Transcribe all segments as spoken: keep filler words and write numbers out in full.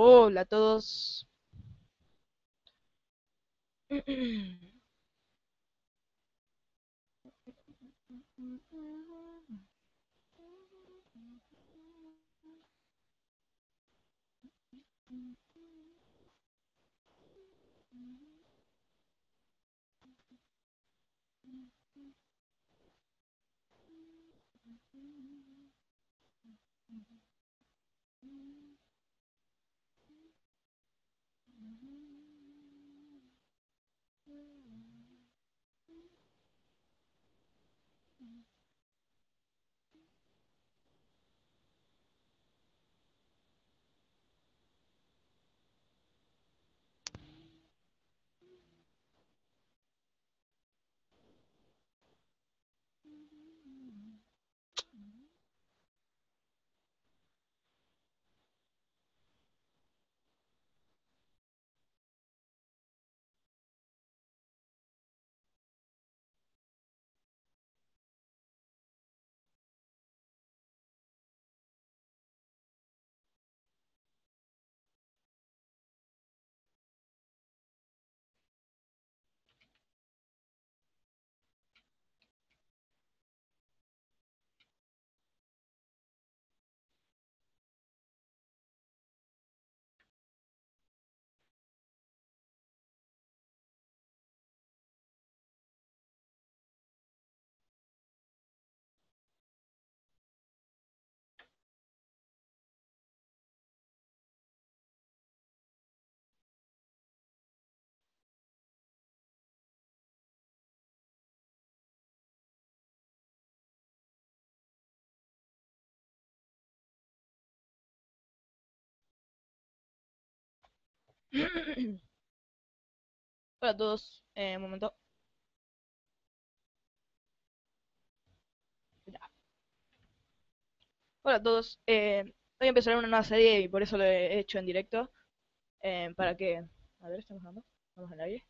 Hola a todos. Hola a todos. Eh, un momento. Ya. Hola a todos. Eh, voy a empezar una nueva serie y por eso lo he hecho en directo. Eh, para que... A ver, ¿estamos hablando? ¿Vamos al aire?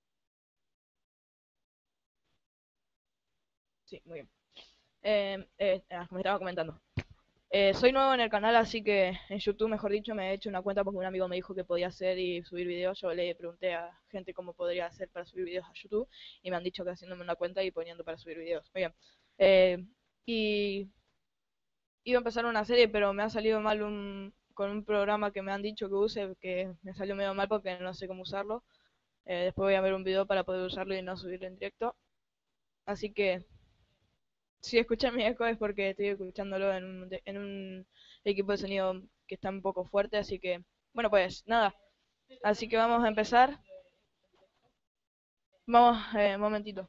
Sí, muy bien. Eh, eh, ah, como estaba comentando. Eh, soy nuevo en el canal, así que en YouTube, mejor dicho, me he hecho una cuenta porque un amigo me dijo que podía hacer y subir videos. Yo le pregunté a gente cómo podría hacer para subir videos a YouTube y me han dicho que haciéndome una cuenta y poniendo para subir videos. Muy bien. Eh, y iba a empezar una serie, pero me ha salido mal un, con un programa que me han dicho que use, que me salió medio mal porque no sé cómo usarlo. Eh, después voy a ver un video para poder usarlo y no subirlo en directo. Así que si escuchan mi eco es porque estoy escuchándolo en un, de- en un equipo de sonido que está un poco fuerte, así que, bueno, pues nada. Así que vamos a empezar. Vamos, eh, un momentito.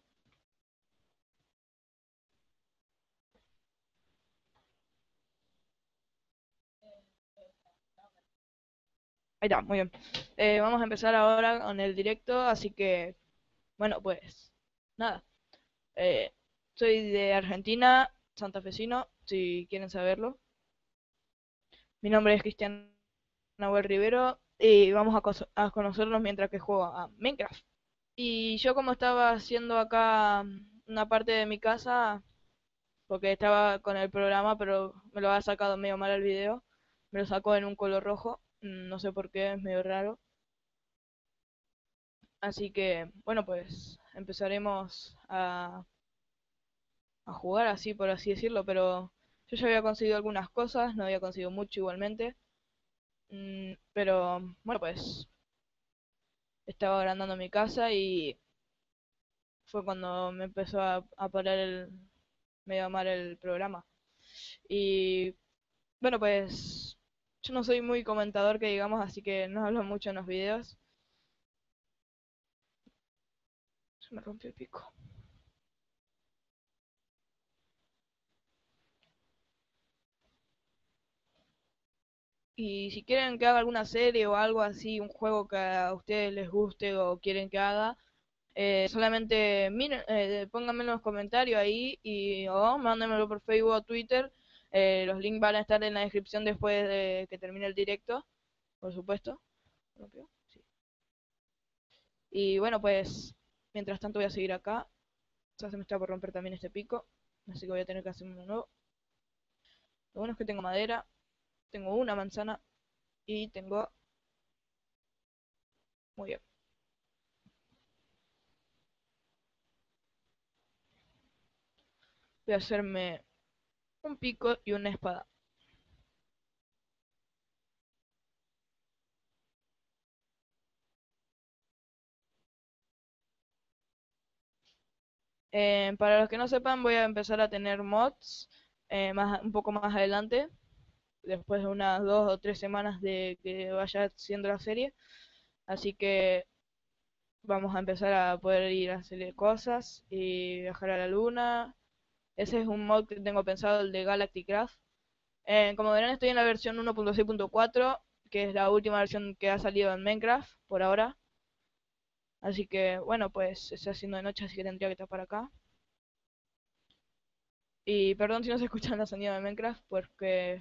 Ahí está, muy bien. Eh, vamos a empezar ahora con el directo, así que, bueno, pues nada. Eh, Soy de Argentina, santafesino, si quieren saberlo. Mi nombre es Cristian Nahuel Rivero y vamos a, coso- a conocernos mientras que juego a Minecraft. Y yo como estaba haciendo acá una parte de mi casa, porque estaba con el programa, pero me lo ha sacado medio mal el video, me lo sacó en un color rojo, mm, no sé por qué, es medio raro. Así que, bueno, pues empezaremos a, a jugar así, por así decirlo, pero yo ya había conseguido algunas cosas, no había conseguido mucho igualmente, mm, pero bueno, pues estaba agrandando mi casa y fue cuando me empezó a, a parar el, medio mal el programa. Y bueno, pues yo no soy muy comentador que digamos, así que no hablo mucho en los videos. Se me rompió el pico. Y si quieren que haga alguna serie o algo así, un juego que a ustedes les guste o quieren que haga, eh, solamente miren, eh, pónganme en los comentarios ahí y o mándenmelo por Facebook o Twitter. Eh, los links van a estar en la descripción después de que termine el directo, por supuesto. ¿Rompió? Sí. Y bueno, pues mientras tanto voy a seguir acá. Ya se me está por romper también este pico, así que voy a tener que hacer uno nuevo. Lo bueno es que tengo madera, tengo una manzana y tengo Muy bien. Voy a hacerme un pico y una espada. Eh, para los que no sepan, voy a empezar a tener mods eh, más, un poco más adelante, después de unas dos o tres semanas de que vaya haciendo la serie. Así que vamos a empezar a poder ir a hacer cosas y viajar a la luna. Ese es un mod que tengo pensado, el de Galactic Craft. Eh, como verán, estoy en la versión uno punto seis punto cuatro, que es la última versión que ha salido en Minecraft por ahora. Así que, bueno, pues se está haciendo de noche, así que tendría que estar para acá. Y perdón si no se escuchan los sonidos de Minecraft, porque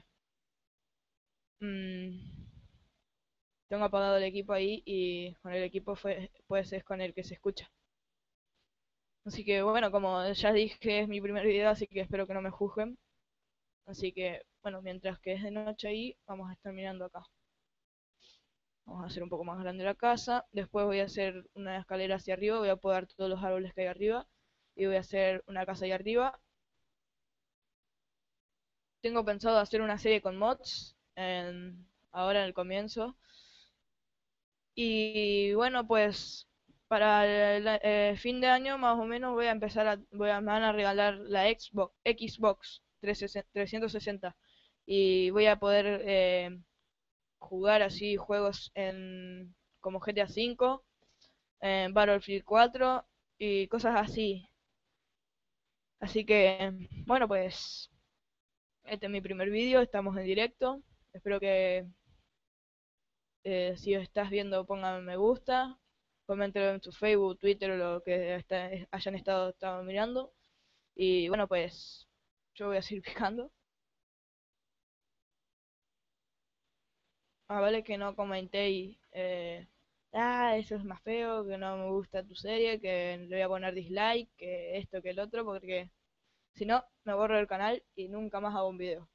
mmm, tengo apagado el equipo ahí y con el equipo fue, pues es con el que se escucha. Así que bueno, como ya dije, es mi primer video, así que espero que no me juzguen. Así que, bueno, mientras que es de noche ahí, vamos a estar mirando acá. Vamos a hacer un poco más grande la casa. Después voy a hacer una escalera hacia arriba, voy a podar todos los árboles que hay arriba. Y voy a hacer una casa ahí arriba. Tengo pensado hacer una serie con mods, en- ahora en el comienzo. Y bueno, pues para el, eh, fin de año más o menos voy a empezar a, voy a, me van a regalar la Xbox, Xbox trescientos sesenta y voy a poder eh, jugar así juegos en como G T A cinco, en Battlefield cuatro y cosas así. Así que bueno, pues este es mi primer vídeo, estamos en directo. Espero que Eh, si estás viendo, póngame me gusta, coméntelo en tu Facebook, Twitter o lo que está- hayan estado, estado mirando. Y bueno, pues yo voy a seguir picando. Ah, vale que no comentéis, eh, ah, eso es más feo, que no me gusta tu serie, que le voy a poner dislike, que esto, que el otro, porque si no, me borro el canal y nunca más hago un video.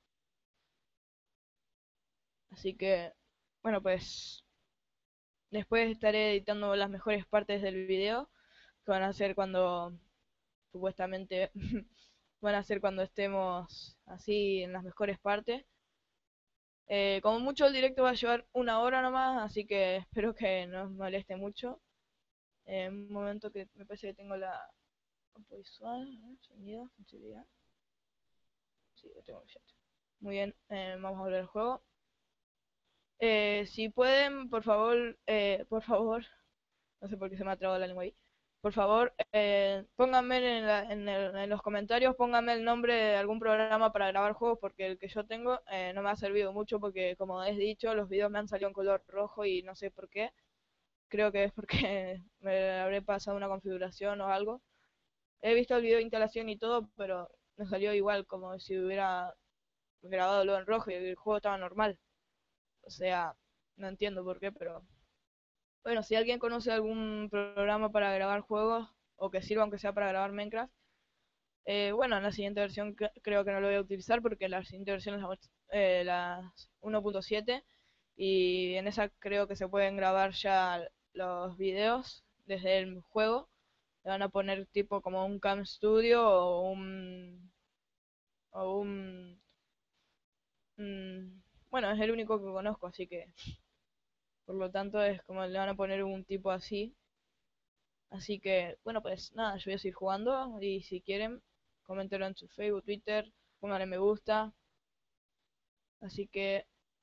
Así que, bueno, pues después estaré editando las mejores partes del video, que van a ser cuando supuestamente van a ser cuando estemos así en las mejores partes. Eh, como mucho el directo va a llevar una hora nomás, así que espero que no os moleste mucho. En un momento que me parece que tengo la campo visual, ¿eh? Sonido, sensibilidad. Sí, lo tengo ya. Muy bien, eh, vamos a volver al juego. Eh, si pueden, por favor, eh, por favor, no sé por qué se me ha trabado la lengua ahí. Por favor, eh, pónganme en, la- en el- en los comentarios, pónganme el nombre de algún programa para grabar juegos, porque el que yo tengo eh, no me ha servido mucho, porque como he dicho, los videos me han salido en color rojo y no sé por qué. Creo que es porque me habré pasado una configuración o algo. He visto el video de instalación y todo, pero me salió igual, como si hubiera grabado luego en rojo y el juego estaba normal. O sea, no entiendo por qué, pero bueno, si alguien conoce algún programa para grabar juegos o que sirva aunque sea para grabar Minecraft, eh, bueno, en la siguiente versión cre- creo que no lo voy a utilizar porque la siguiente versión es la, och- eh, la uno punto siete y en esa creo que se pueden grabar ya los videos desde el juego. Le van a poner tipo como un Cam Studio o un o un mm, bueno, es el único que conozco, así que por lo tanto es como le van a poner un tipo así. Así que, bueno, pues nada, yo voy a seguir jugando y si quieren, coméntenlo en su Facebook, Twitter, pónganle me gusta. Así que...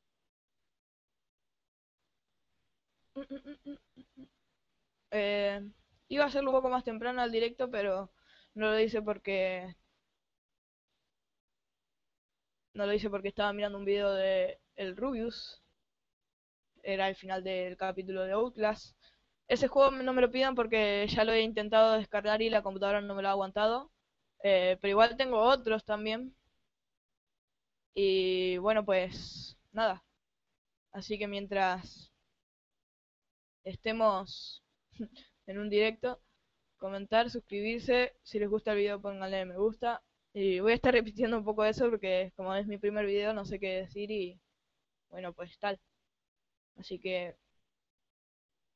mm, mm, mm, mm, eh, iba a hacerlo un poco más temprano al directo, pero no lo hice porque... No lo hice porque estaba mirando un video de el Rubius. Era el final del capítulo de Outlast. Ese juego no me lo pidan porque ya lo he intentado descargar y la computadora no me lo ha aguantado. Eh, pero igual tengo otros también. Y bueno, pues nada. Así que mientras estemos en un directo, comentar, suscribirse, si les gusta el video pónganle me gusta. Y voy a estar repitiendo un poco eso porque como es mi primer video no sé qué decir y bueno, pues tal. Así que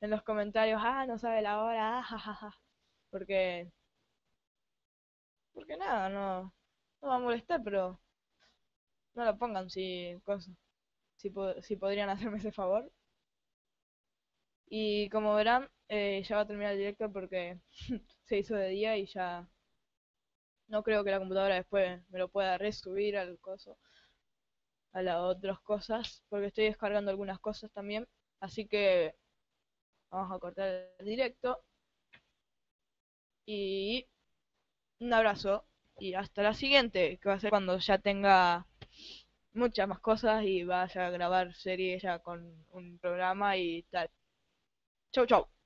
en los comentarios, ah, no sabe la hora, ah, jajaja. Porque, porque nada, no, no va a molestar, pero no lo pongan si, cosas, si, po- si podrían hacerme ese favor. Y como verán, eh, ya va a terminar el directo porque se hizo de día y ya no creo que la computadora después me lo pueda resubir al coso, a las otras cosas, porque estoy descargando algunas cosas también. Así que vamos a cortar el directo y un abrazo y hasta la siguiente, que va a ser cuando ya tenga muchas más cosas y vaya a grabar series ya con un programa y tal. Chau, chau.